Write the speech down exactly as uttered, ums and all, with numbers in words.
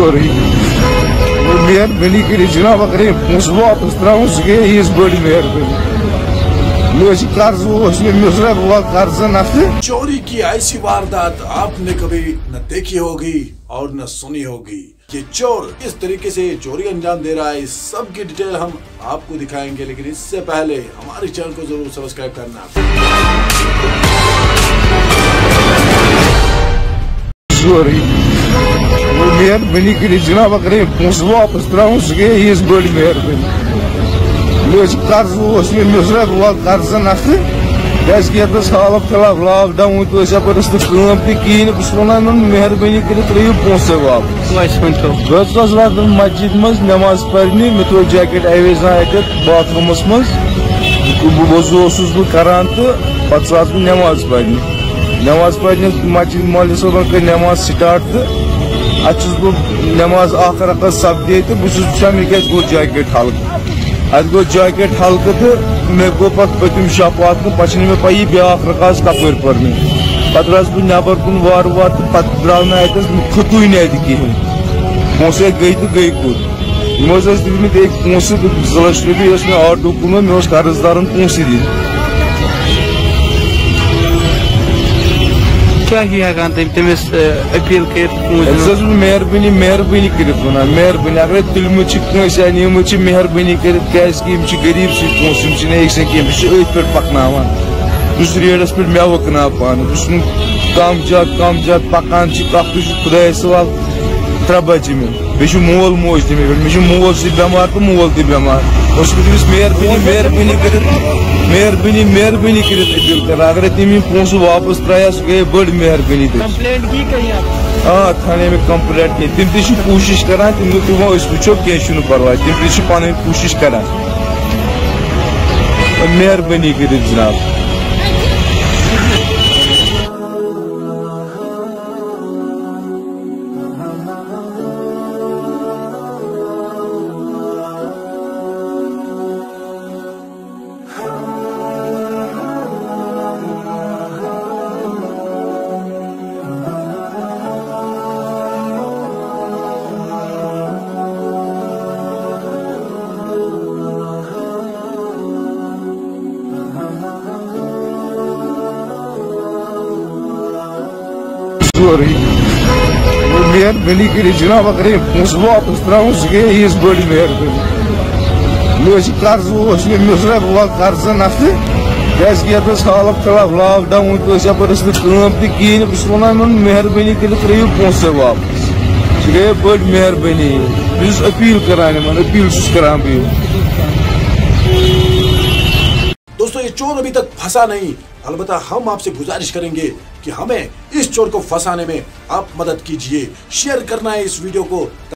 Sorry مہربانی کری جناب اگر پونس واپس تراؤن سہ گئی یہ بڑی مہربانی مجھے قرض مجھے قرض نفر. چوری کی ایسی واردات آپ نے کبھی نہ دیکھی ہوگی اور نہ سنی ہوگی. یہ چور کس طریقے سے چوری انجام دے رہا ہے اس سب کی ڈیٹیل ہم آپ کو دکھائیں گے، لیکن اس سے پہلے ہمارے چینل کو ضرور سبسکرائب کرنا. سوری مہربانی کری جناب اگر پونس واپس تراؤن سہ گئی یہ بڑی مہربانی مجھے قرض مجھے قرض نفر کیازِ یتس حالت خلاف لاک ڈاؤن تو یپر کام تہ کہین بہت ونان مہربانی کر ترو پونسے واپس. بہت واتان مسجد مز نماز پرنی مے تھو جیکٹ اویزا اتھ باتھ رومس مز وضو بہ کران تو پتہ آس بہ نماز پرنی نماز پرنس مسجد مولوی صٲبن کر نماز سٹارٹ تو اتس بہ نماز اخ رکعت سپدے تو بہت وچان مے کیازِ گو جیکٹ ہلکہ ات گو جیکٹ ہلکہ تو مے گو پتہ پتم شپ واتن پتہ مے پی بیاکھ رکعت کپر پرنی پتہ درس بہ نبر کن وار وار تو پتہ درٛاو نہٕ اتس کھوتُے نہٕ اتہِ کہیٖنۍ پونسہٕ گٔے تہٕ گٔے کوٚت یِم ٲسۍ اَسہِ دِتمٕتۍ أکۍ پونسہٕ زٕ لچھ رۄپیہِ اوس مےٚ آٹوٗ کُنمُت مےٚ اوس قرض دارن پونسہٕ دِتۍ. مہربانی مہربانی کرت ونان مہربانی اگر تلمت کنس یا نیمت مہربانی کرت کیازِ کہ یم غریب سی پونسہٕ یم چھِ أکۍ سٕنٛدۍ کینٛہہ بہٕ چھُس أتھۍ پٮ۪ٹھ پکناوان بہٕ چھُس ریڈس پٮ۪ٹھ مٮ۪وٕ کٕنان پانہٕ بہٕ چھُس نہٕ کم زیادٕ کم زیادٕ پکان چھِ کانٛہہ تہِ چھُ خۄدایس حوال ترٛےٚ بچہِ مےٚ بیٚیہِ چھُ مول موج تہِ مےٚ پٮ۪ٹھ مےٚ چھُ مول تہِ بٮ۪مار تہٕ مول تہِ بٮ۪مار بہٕ چھُس تٔمِس مہربٲنی مہربٲنی کٔرِتھ مہربٲنی مہربٲنی کٔرِتھ أپیٖل کران اگر تٔمۍ یِم پونسہٕ واپس ترٛایا سُہ گٔیے بٔڑ مہربٲنی آ تھانے مےٚ کمپلینٹ کینٛہہ تِم تہِ چھِ کوٗشش کران تِم دوٚپ وۄنۍ أسۍ وٕچھو کینٛہہ چھُنہٕ پرواے تِم تہِ چھِ پنٕنۍ کوٗشش کران مہربٲنی کٔرِتھ جناب. سوری مہربانی کری جناب اگر پونسہٕ واپس تراؤن سہ گئی یہ بڑی مہربانی مجھے قرض مجھے قرض نفر کیازِ یتس حالت خلاف لاک ڈاؤن تو یپر کام تہ کہین بہت ونان مہربانی کر ترو پونسے واپس سہ گئی بڑ مہربانی بہٕ چھُس اپیل کران اپیل چھُس کران بہٕ. دوستو یہ چور ابھی تک پھنسا نہیں، البتہ ہم آپ سے گزارش کریں گے کہ ہمیں اس چور کو پھنسانے میں آپ مدد کیجئے. شیئر کرنا ہے اس ویڈیو کو.